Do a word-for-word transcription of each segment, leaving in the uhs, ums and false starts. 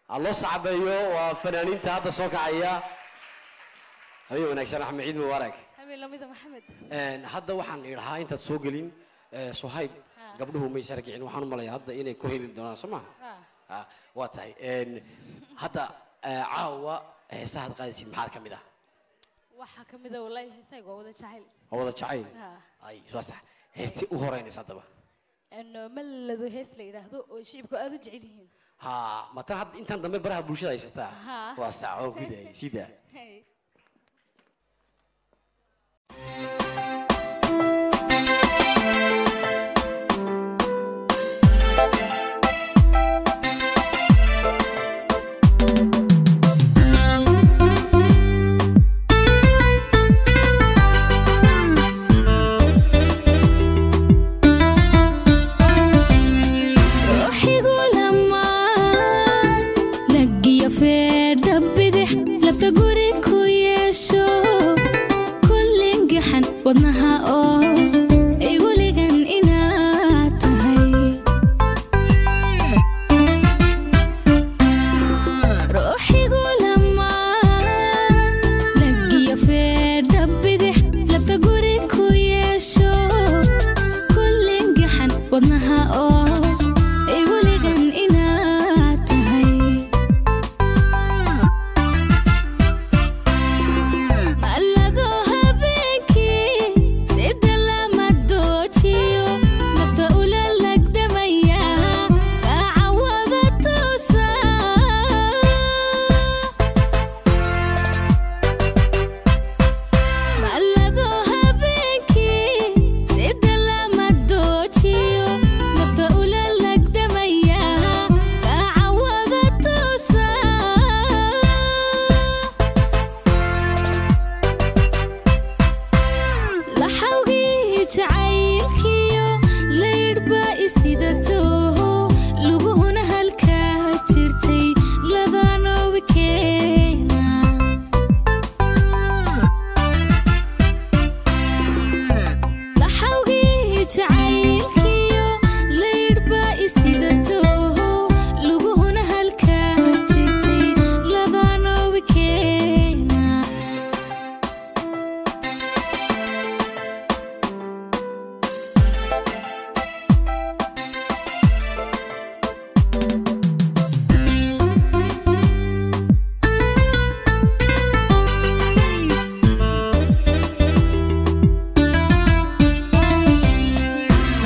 الله صعب أيوه وفنانين تهذا صوك عيا هبي ونكسر أحمد عيد مبارك هبي لميذ محمد هذا وحن إرها أنت تسوقلين صهيب قبله ما يسرقين وحن ملاي هذا إنه كهيل الدنيا سمع آه واتاي هذا عاوة سهد قادسين محل كميدا waxa kamida wallahi heesayga wada jacayl wada jacayl ay soo sax heesti u horeynaysa hadaba in maladu hees la yiraahdo oo shicibku aad u jecel yihiin ha ma tan had intan dambe baraha bulshada haysata waa sax oo guday sida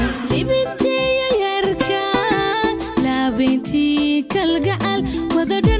بنتي كالجعل وذا